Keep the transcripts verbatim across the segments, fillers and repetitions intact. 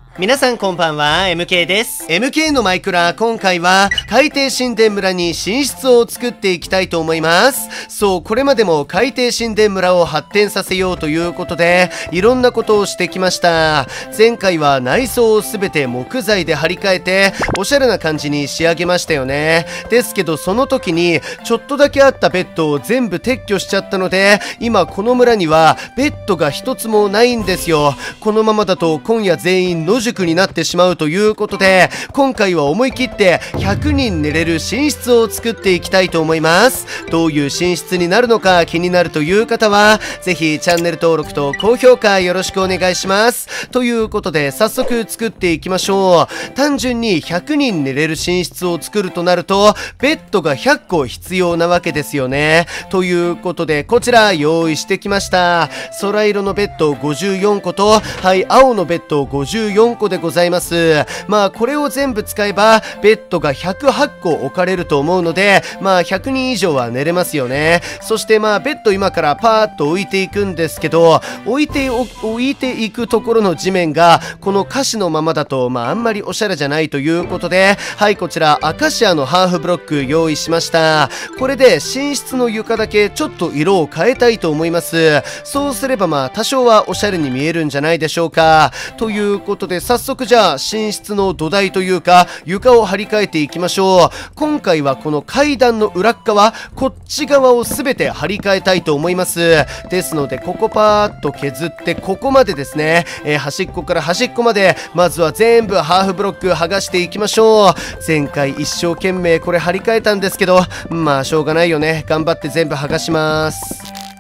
皆さんこんばんは、エムケー です。エムケー のマイクラ、今回は海底神殿村に寝室を作っていきたいと思います。そう、これまでも海底神殿村を発展させようということで、いろんなことをしてきました。前回は内装をすべて木材で張り替えて、おしゃれな感じに仕上げましたよね。ですけど、その時に、ちょっとだけあったベッドを全部撤去しちゃったので、今この村にはベッドが一つもないんですよ。このままだと今夜全員野宿になってしまうということで、今回は思い切ってひゃくにん寝れる寝室を作っていきたいと思います。どういう寝室になるのか気になるという方はぜひチャンネル登録と高評価よろしくお願いします。ということで早速作っていきましょう。単純にひゃくにん寝れる寝室を作るとなるとベッドがひゃっこ必要なわけですよね。ということでこちら用意してきました。空色のベッドごじゅうよんこと、はい、青のベッドごじゅうよんこでございます。まあこれを全部使えばベッドがひゃくはっこ置かれると思うので、まあひゃくにん以上は寝れますよね。そしてまあベッド今からパーッと置いていくんですけど、置いてお置いていくところの地面がこの歌詞のままだとまああんまりおしゃれじゃないということで、はい、こちらアカシアのハーフブロック用意しました。これで寝室の床だけちょっと色を変えたいと思います。そうすればまあ多少はおしゃれに見えるんじゃないでしょうか。ということで早速じゃあ寝室の土台というか床を張り替えていきましょう。今回はこの階段の裏側、こっち側を全て張り替えたいと思います。ですのでここパーッと削ってここまでですね、えー、端っこから端っこまでまずは全部ハーフブロック剥がしていきましょう。前回一生懸命これ張り替えたんですけど、まあしょうがないよね。頑張って全部剥がします。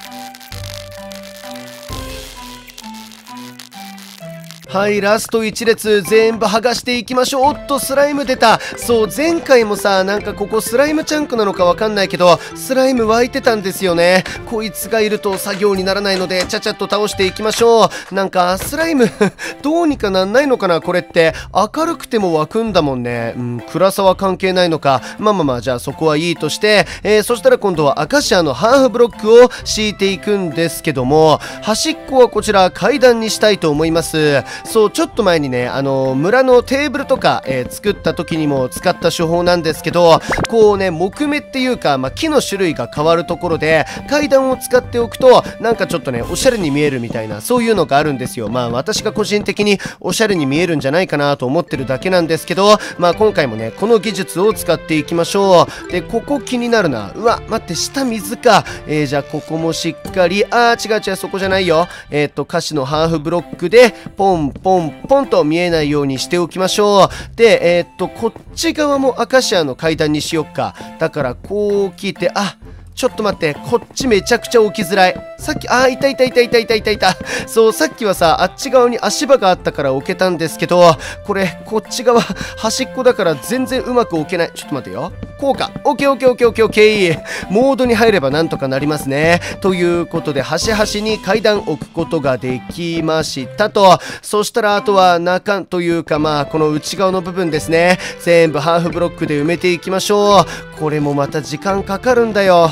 はい、ラストいち列全部剥がしていきましょう。おっとスライム出た。そう、前回もさ、なんかここスライムチャンクなのかわかんないけどスライム湧いてたんですよね。こいつがいると作業にならないのでちゃちゃっと倒していきましょう。なんかスライムどうにかなんないのかな。これって明るくても湧くんだもんね。うん、暗さは関係ないのか。まあまあまあ、じゃあそこはいいとして、えー、そしたら今度はアカシアのハーフブロックを敷いていくんですけども、端っこはこちら階段にしたいと思います。そう、ちょっと前にね、あのー、村のテーブルとか、えー、作った時にも使った手法なんですけど、こうね、木目っていうか、まあ、木の種類が変わるところで階段を使っておくとなんかちょっとねおしゃれに見えるみたいな、そういうのがあるんですよ。まあ私が個人的におしゃれに見えるんじゃないかなと思ってるだけなんですけど、まあ今回もねこの技術を使っていきましょう。でここ気になるな。うわ待って、下水か。えー、じゃあここもしっかり、あー違う違う、そこじゃないよ。えっと歌詞のハーフブロックでポンポンポンと見えないようにしておきましょう。でえー、っとこっち側もアカシアの階段にしよっか。だからこう来て、あちょっと待って、こっちめちゃくちゃ置きづらい。さっき、あー、いたいたいたいたいたいたいた。そう、さっきはさ、あっち側に足場があったから置けたんですけど、これ、こっち側、端っこだから全然うまく置けない。ちょっと待ってよ。こうか。オッケーオッケーオッケーオッケーオッケー。モードに入ればなんとかなりますね。ということで、端々に階段置くことができましたと。そしたら、あとは中というか、まあ、この内側の部分ですね。全部ハーフブロックで埋めていきましょう。これもまた時間かかるんだよ。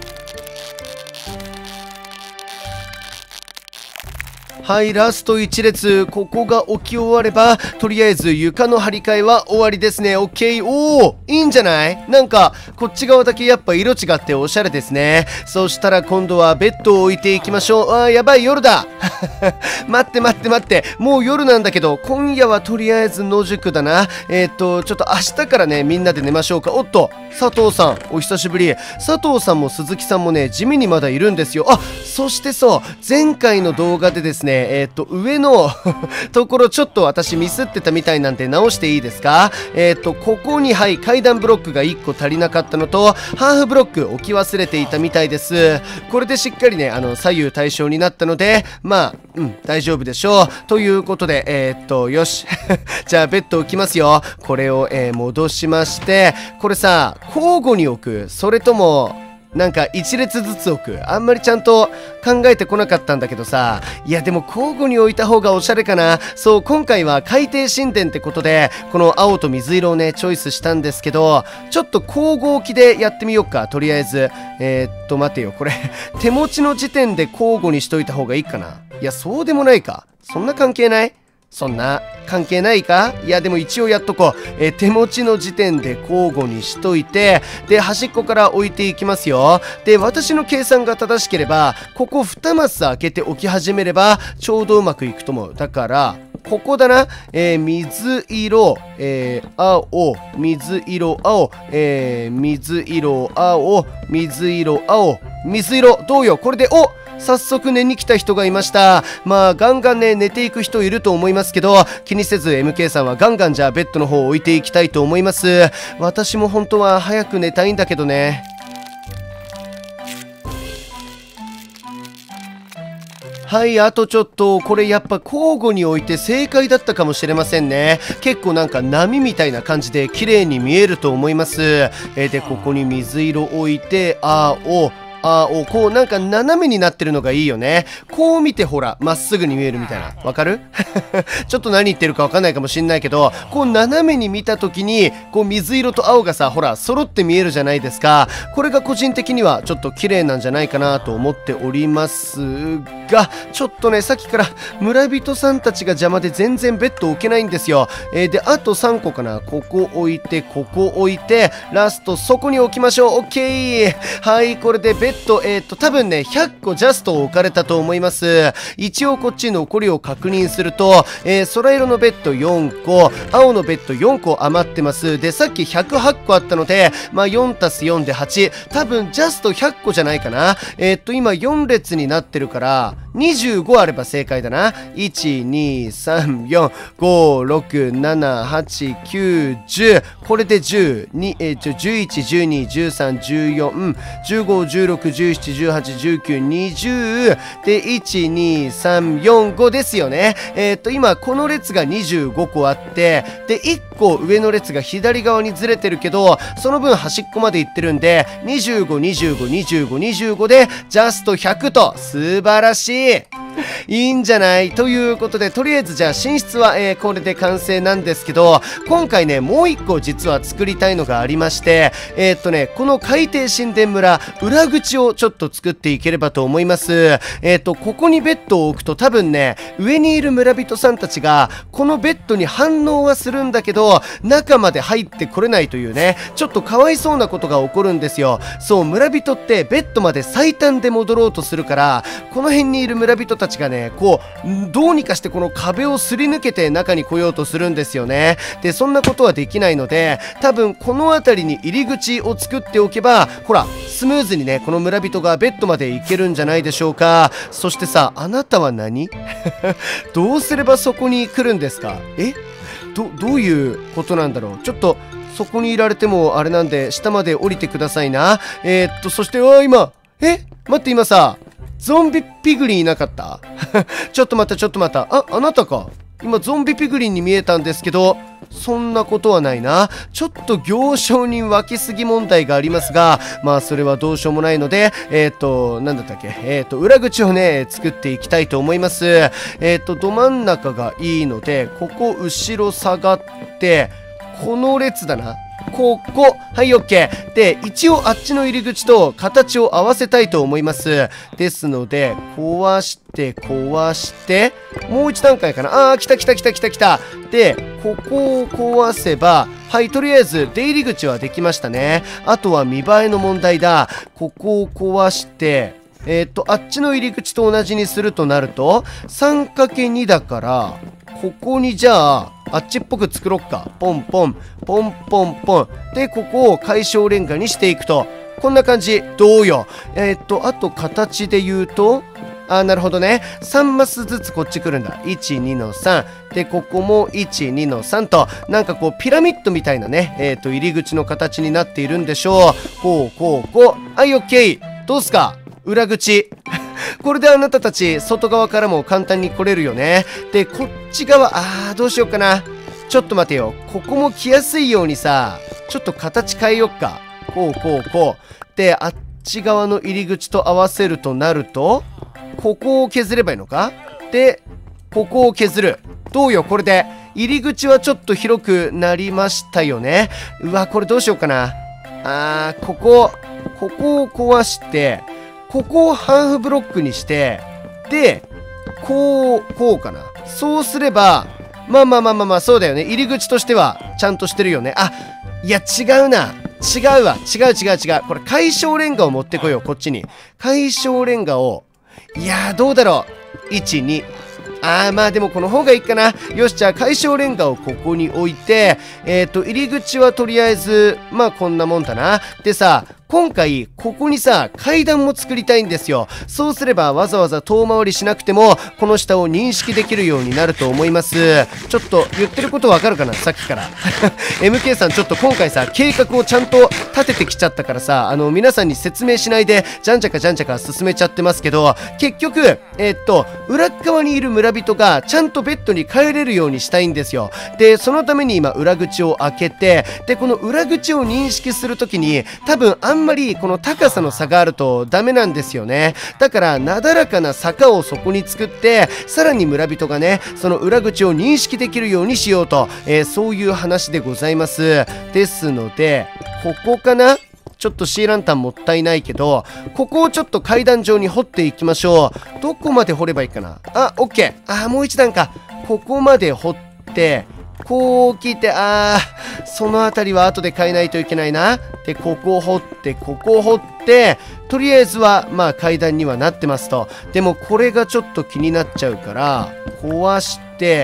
はい、ラストいち列、ここが置き終わればとりあえず床の張り替えは終わりですね。オッケー。おお、いいんじゃない？なんかこっち側だけやっぱ色違っておしゃれですね。そしたら今度はベッドを置いていきましょう。あーやばい、夜だ待って待って待って、もう夜なんだけど今夜はとりあえず野宿だな。えー、っとちょっと明日からねみんなで寝ましょうか。おっと佐藤さんお久しぶり。佐藤さんも鈴木さんもね地味にまだいるんですよ。あ、そしてそう前回の動画でですね、えー、っと上のところちょっと私ミスってたみたいなんで直していいですか。えー、っとここにはい階段ブロックがいっこ足りなかったのとハーフブロック置き忘れていたみたいです。これでしっかりねあの左右対称になったのでまあうん大丈夫でしょう。ということでえー、っとよしじゃあベッド置きますよ。これを、えー、戻しまして、これさ交互に置く、それともなんか一列ずつ置く、あんまりちゃんと考えてこなかったんだけどさ。いやでも交互に置いた方がおしゃれかな。そう今回は海底神殿ってことでこの青と水色をねチョイスしたんですけど、ちょっと交互置きでやってみようか。とりあえずえー、っと待てよ、これ手持ちの時点で交互にしといた方がいいかな。いやそうでもないか、そんな関係ない。 そんな関係ないか？いやでも一応やっとこう。えー、手持ちの時点で交互にしといて、で端っこから置いていきますよ。で私の計算が正しければここにマス開けておき始めればちょうどうまくいくと思う。だからここだな。えー、水色、えー、青、水色、青、えー、水色、青、水色、青、水色。どうよこれで、お早速寝に来た人がいました。まあガンガンね寝ていく人いると思いますけど、気にせず エムケー さんはガンガンじゃあベッドの方を置いていきたいと思います。私も本当は早く寝たいんだけどね。はい、あとちょっと、これやっぱ交互に置いて正解だったかもしれませんね。結構なんか波みたいな感じで綺麗に見えると思います。えー、で、ここに水色置いて、青、青、こうなんか斜めになってるのがいいよね。こう見てほら、まっすぐに見えるみたいな。わかる？ちょっと何言ってるかわかんないかもしんないけど、こう斜めに見た時に、こう水色と青がさ、ほら、揃って見えるじゃないですか。これが個人的にはちょっと綺麗なんじゃないかなと思っておりますが、ちょっとね、さっきから村人さんたちが邪魔で全然ベッド置けないんですよ。えー、で、あとさんこかな。ここ置いて、ここ置いて、ラストそこに置きましょう。オッケー。はい、これでベッドベッド、えっと、多分ね、ひゃっこジャスト置かれたと思います。一応こっち残りを確認すると、えー、空色のベッドよんこ、青のベッドよんこ余ってます。で、さっきひゃくはちこあったので、まあ、よんたすよんではち。多分ジャストひゃっこじゃないかな。えー、っと、今よん列になってるから、にじゅうごあれば正解だな。いち、に、さん、よん、ご、ろく、なな、はち、きゅう、じゅう。これでじゅう、に、えー、じゅういち、じゅうに、じゅうさん、じゅうよん、じゅうご、じゅうろく、じゅうなな、じゅうはち、じゅうきゅう、にじゅう。で、いち、に、さん、よん、ごですよね。えー、っと、今、この列がにじゅうごこあって、で、いっこ上の列が左側にずれてるけど、その分端っこまで行ってるんで、にじゅうご、にじゅうご、にじゅうご、にじゅうごで、ジャストひゃくと、素晴らしい。いいんじゃないということで、とりあえずじゃあ寝室は、えー、これで完成なんですけど、今回ねもう一個実は作りたいのがありまして、えー、っとねこの海底神殿村裏口をちょっと作っていければと思います。えー、っとここにベッドを置くと多分ね上にいる村人さんたちがこのベッドに反応はするんだけど中まで入ってこれないというね、ちょっとかわいそうなことが起こるんですよ。そう、村人ってベッドまで最短で戻ろうとするから、この辺にいる村人たちがねこうどうにかしてこの壁をすり抜けて中に来ようとするんですよね。でそんなことはできないので、多分この辺りに入り口を作っておけばほらスムーズにねこの村人がベッドまで行けるんじゃないでしょうか。そしてさ、あなたは何どうすればそこに来るんですか？えどどういうことなんだろう。ちょっとそこにいられてもあれなんで下まで降りてくださいな。えー、っとそしてあ今え待って今さゾンビピグリンいなかったちょっと待ったちょっと待った。あ、あなたか。今ゾンビピグリンに見えたんですけど、そんなことはないな。ちょっと行商人湧きすぎ問題がありますが、まあそれはどうしようもないので、えっと、なんだったっけ、えっと、裏口をね、作っていきたいと思います。えっと、ど真ん中がいいので、ここ後ろ下がって、この列だな。ここはい OK で、一応あっちの入り口と形を合わせたいと思います。ですので壊して壊してもう一段階かな。あー来た来た来た来た来た。でここを壊せばはい、とりあえず出入り口はできましたね。あとは見栄えの問題だ。ここを壊してえっとあっちの入り口と同じにするとなると さんかけるに だから、ここにじゃああっちっぽく作ろっか。ポンポンポンポンポンで、ここを解消レンガにしていくとこんな感じ。どうよ。えっとあと形で言うと、あーなるほどね、さんマスずつこっち来るんだ。いち、にのさんで、ここもいち、にのさんと、なんかこうピラミッドみたいなね、えっと入り口の形になっているんでしょう。こうこうこうはい OK。 どうすか裏口これであなたたち外側からも簡単に来れるよね。でこっち側、あーどうしようかな。ちょっと待てよ、ここも来やすいようにさちょっと形変えよっか。こうこうこうで、あっち側の入り口と合わせるとなるとここを削ればいいのか。でここを削る。どうよ、これで入り口はちょっと広くなりましたよね。うわこれどうしようかな。あーここここを壊してここをハーフブロックにして、でこうこうかな。そうすればまあまあまあまあまあ、そうだよね。入り口としては、ちゃんとしてるよね。あ、いや、違うな。違うわ。違う違う違う。これ、解消レンガを持ってこよう、こっちに。解消レンガを、いやー、どうだろう。いち、に。あー、まあでもこの方がいいかな。よし、じゃあ解消レンガをここに置いて、えっと、入り口はとりあえず、まあこんなもんだな。でさ、今回、ここにさ、階段も作りたいんですよ。そうすれば、わざわざ遠回りしなくても、この下を認識できるようになると思います。ちょっと、言ってることわかるかなさっきから。エムケー さん、ちょっと今回さ、計画をちゃんと立ててきちゃったからさ、あの、皆さんに説明しないで、じゃんじゃかじゃんじゃか進めちゃってますけど、結局、えー、っと、裏側にいる村人が、ちゃんとベッドに帰れるようにしたいんですよ。で、そのために今、裏口を開けて、で、この裏口を認識するときに、多分、あんあんまりこの高さの差があるとダメなんですよね。だからなだらかな坂をそこに作って、さらに村人がね、その裏口を認識できるようにしようと、えー、そういう話でございます。ですので、ここかな？ちょっとシーランタンもったいないけど、ここをちょっと階段状に掘っていきましょう。どこまで掘ればいいかな？あ、オッケー。あ、もう一段か。ここまで掘って、こう来て、あー、その辺りは後で変えないといけないな。で、ここを掘って、ここを掘って、とりあえずは、まあ階段にはなってますと。でもこれがちょっと気になっちゃうから、壊して、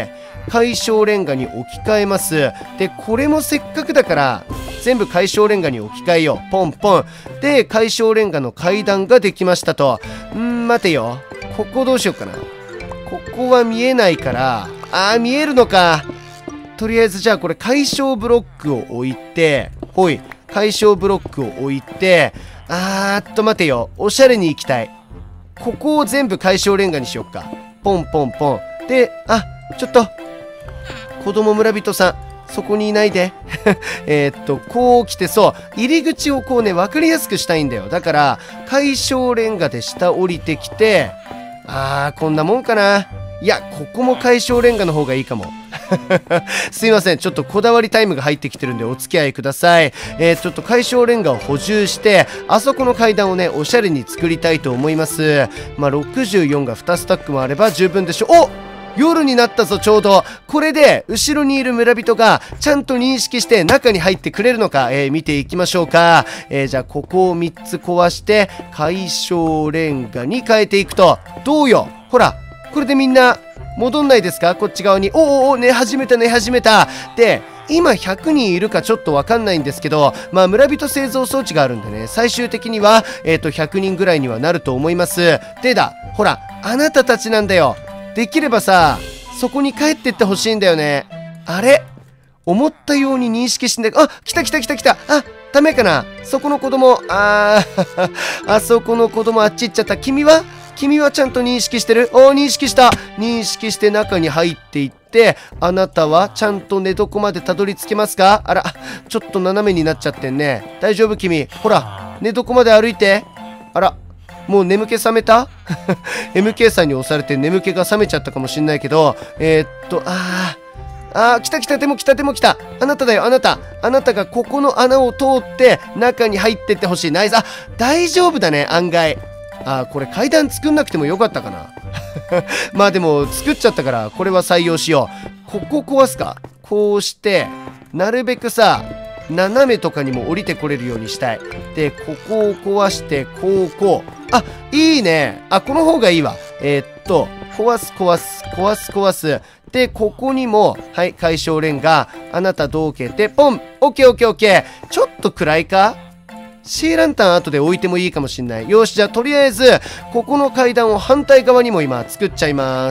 解消レンガに置き換えます。で、これもせっかくだから、全部解消レンガに置き換えよう。ポンポン。で、解消レンガの階段ができましたと。んー、待てよ。ここどうしようかな。ここは見えないから、あー、見えるのか。とりあえずじゃあこれ解消ブロックを置いて、ほい、解消ブロックを置いて、あーっと待てよ、おしゃれに行きたい。ここを全部解消レンガにしよっか。ポンポンポン。で、あ、ちょっと、子供村人さん、そこにいないで。えっと、こう来て、そう、入り口をこうね、わかりやすくしたいんだよ。だから、解消レンガで下降りてきて、あー、こんなもんかな。いや、ここも解消レンガの方がいいかも。すいません。ちょっとこだわりタイムが入ってきてるんでお付き合いください。えー、ちょっと解消レンガを補充して、あそこの階段をね、おしゃれに作りたいと思います。まあ、ろくじゅうよんがにスタックもあれば十分でしょう。お！夜になったぞ、ちょうど。これで、後ろにいる村人が、ちゃんと認識して中に入ってくれるのか、えー、見ていきましょうか。えー、じゃあ、ここをみっつ壊して、解消レンガに変えていくと。どうよ？ほら、これでみんな、戻んないですか？こっち側に。おおお、寝始めた寝始めた。で、今ひゃくにんいるかちょっとわかんないんですけど、まあ村人製造装置があるんでね、最終的には、えっと、ひゃくにんぐらいにはなると思います。でだ、ほら、あなたたちなんだよ。できればさ、そこに帰ってってほしいんだよね。あれ？思ったように認識しんで、あ、来た来た来た来た。あ、ダメかな？そこの子供、あー、あそこの子供あっち行っちゃった。君は君はちゃんと認識してる？おー、認識した。認識して中に入っていって、あなたはちゃんと寝床までたどり着けますか？あら、ちょっと斜めになっちゃってんね。大丈夫君？ほら、寝床まで歩いて。あら、もう眠気覚めた？エムケー さんに押されて眠気が覚めちゃったかもしんないけど、えー、っと、あー、あー、来た来た、でも来た、でも来た。あなただよ、あなた。あなたがここの穴を通って中に入ってってほしい。ナイス。あ、大丈夫だね、案外。あー、これ階段作んなくてもよかったかな。まあでも作っちゃったからこれは採用しよう。ここ壊すか。こうしてなるべくさ斜めとかにも降りてこれるようにしたい。でここを壊してこうこう。あ、いいね。あ、この方がいいわ。えー、っと壊す壊す壊す壊す。でここにもはい解消レンガ。あなたどけてポン。オッケーオッケーオッケー。ちょっと暗いか。シーランタン後で置いてもいいかもしんない。よし、じゃあとりあえず、ここの階段を反対側にも今作っちゃいます。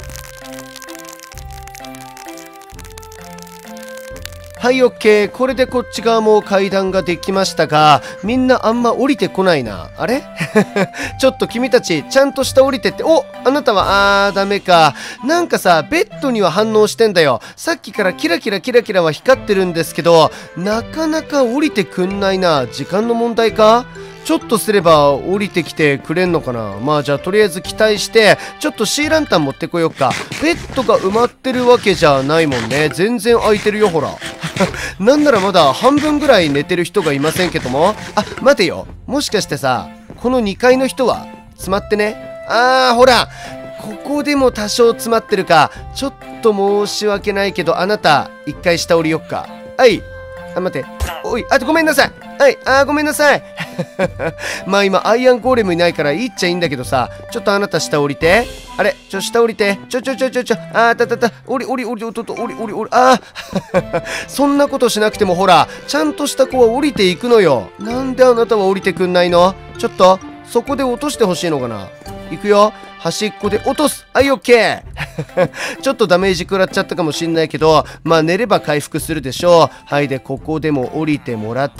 はい、オッケー。これでこっち側も階段ができましたが、みんなあんま降りてこないな。あれちょっと君たち、ちゃんと下降りてって。お、あなたは、あー、ダメか。なんかさ、ベッドには反応してんだよ。さっきからキラキラキラキラは光ってるんですけど、なかなか降りてくんないな。時間の問題か？ちょっとすれば降りてきてくれんのかな。まあじゃあとりあえず期待して、ちょっとシーランタン持ってこよっか。ベッドが埋まってるわけじゃないもんね。全然空いてるよ、ほら。なんならまだ半分ぐらい寝てる人がいませんけども。あ、待てよ。もしかしてさ、このにかいの人は詰まってね。あー、ほら。 ここでも多少詰まってるか。ちょっと申し訳ないけど、あなた、一回下降りよっか。はい。あ、待って。おい、あとごめんなさい。はい、あーごめんなさい。まあ今、アイアンゴーレムいないからいいっちゃいいんだけどさ、ちょっとあなた下降りて。あれ、ちょ、下降りて。ちょちょちょちょちょ、あーたたた、降り降り降り、おっとっと、降り降り降り、あーそんなことしなくてもほら、ちゃんとした子は降りていくのよ。なんであなたは降りてくんないの？ちょっと、そこで落としてほしいのかな。いくよ。端っこで落とす。はい、オッケー。ちょっとダメージ食らっちゃったかもしんないけど、まあ寝れば回復するでしょう。はい、で、ここでも降りてもらって、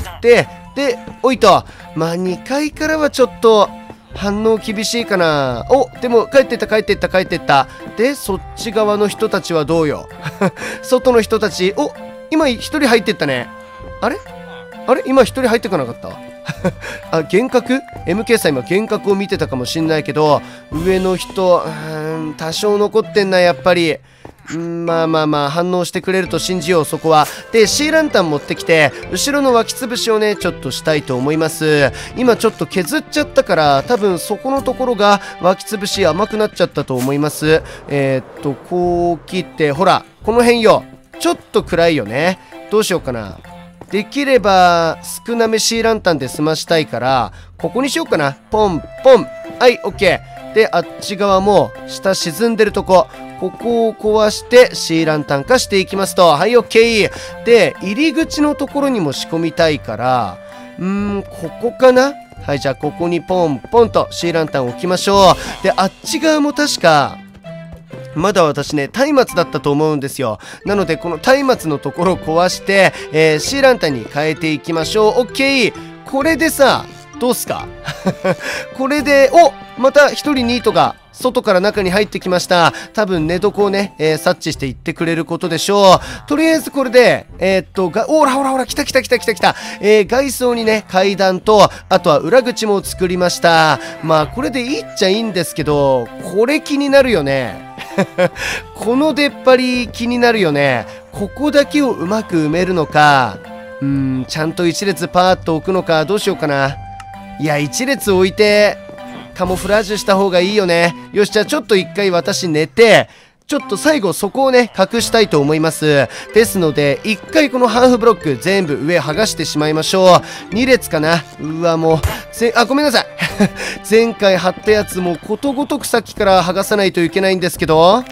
で、おいと。まあにかいからはちょっと、反応厳しいかな。お、でも帰ってった帰ってった帰ってった。で、そっち側の人たちはどうよ。外の人たち、お、今一人入ってったね。あれあれ今一人入ってかなかったあ、幻覚 ?エムケー さん今幻覚を見てたかもしんないけど、上の人、うーん、多少残ってんな、やっぱり。うん、まあまあまあ、反応してくれると信じよう、そこは。で、シーランタン持ってきて、後ろの脇つぶしをね、ちょっとしたいと思います。今ちょっと削っちゃったから、多分そこのところが脇つぶし甘くなっちゃったと思います。えー、っと、こう切って、ほら、この辺よ。ちょっと暗いよね。どうしようかな。できれば少なめシーランタンで済ましたいから、ここにしようかな。ポンポン。はい、オッケー。で、あっち側も下沈んでるとこ、ここを壊してシーランタン化していきますと。はい、オッケー。で、入り口のところにも仕込みたいから、うーん、ここかな。はい、じゃあここにポンポンとシーランタンを置きましょう。で、あっち側も確かまだ私ね、松明だったと思うんですよ。なので、この松明のところを壊して、えー、シーランタンに変えていきましょう。オッケー。これでさ、どうすかこれで、お、また一人ニートが外から中に入ってきました。多分寝床をね、えー、察知していってくれることでしょう。とりあえずこれで、えー、っと、が、おらほらほら、来た来た来た来た来た。えー、外装にね、階段と、あとは裏口も作りました。まあ、これでいいっちゃいいんですけど、これ気になるよね。この出っ張り気になるよね。ここだけをうまく埋めるのか、うーん、ちゃんと一列パーッと置くのか、どうしようかな。いや、一列置いて、カモフラージュした方がいいよね。よし、じゃあちょっと一回私寝て、ちょっと最後そこをね、隠したいと思います。ですので、一回このハーフブロック全部上剥がしてしまいましょう。に列かな。うわ、もう、ぜ、あ、ごめんなさい。前回貼ったやつもことごとくさっきから剥がさないといけないんですけど。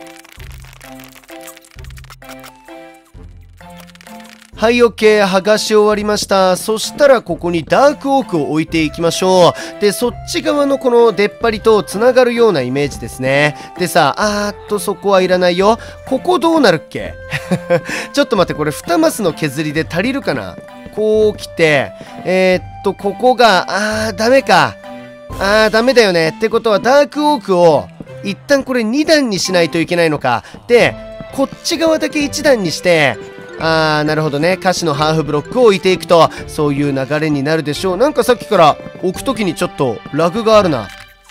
はい、オッケー。剥がし終わりました。そしたら、ここにダークオークを置いていきましょう。で、そっち側のこの出っ張りと繋がるようなイメージですね。でさ、あーっと、そこはいらないよ。ここどうなるっけちょっと待って、これにマスの削りで足りるかな。こう来て、えー、っと、ここが、あー、ダメか。あー、ダメだよね。ってことは、ダークオークを、一旦これに段にしないといけないのか。で、こっち側だけいち段にして、あー、なるほどね。歌詞のハーフブロックを置いていくと、そういう流れになるでしょう。なんかさっきから置くときにちょっとラグがあるな。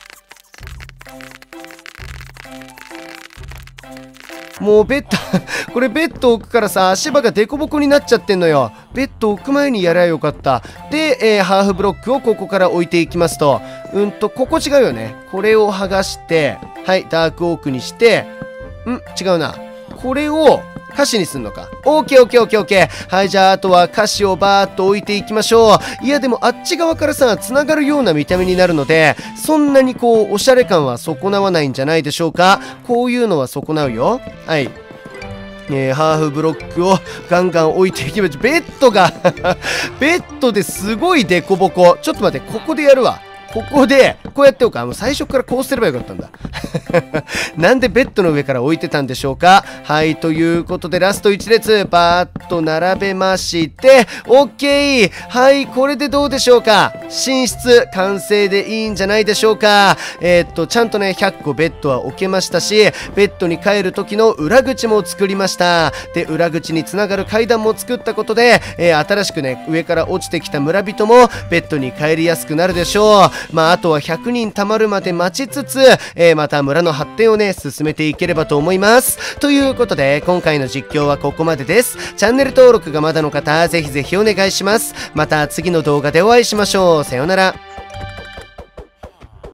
もうベッドこれベッド置くからさ、足場がデコボコになっちゃってんのよ。ベッド置く前にやりゃよかった。で、えー、ハーフブロックをここから置いていきますと、うんと、ここ違うよね。これを剥がして、はい、ダークオークにして、ん違うな。これを、歌詞にすんのか。オーケーオーケーオーケーオーケー。はい、じゃああとは歌詞をバーっと置いていきましょう。いやでもあっち側からさ、繋がるような見た目になるので、そんなにこう、おしゃれ感は損なわないんじゃないでしょうか。こういうのは損なうよ。はい。えー、ハーフブロックをガンガン置いていきましょう。ベッドがベッドですごいデコボコ。ちょっと待って、ここでやるわ。ここで、こうやっておくか。もう最初からこうすればよかったんだ。なんでベッドの上から置いてたんでしょうか。はい、ということでラストいち列、バーッと並べまして、オッケー。はい、これでどうでしょうか。寝室、完成でいいんじゃないでしょうか。えー、っと、ちゃんとね、ひゃっこベッドは置けましたし、ベッドに帰る時の裏口も作りました。で、裏口につながる階段も作ったことで、えー、新しくね、上から落ちてきた村人もベッドに帰りやすくなるでしょう。まあ、あとはひゃくにん貯まるまで待ちつつ、えー、また村の発展をね、進めていければと思います。ということで、今回の実況はここまでです。チャンネル登録がまだの方、ぜひぜひお願いします。また次の動画でお会いしましょう。さようなら。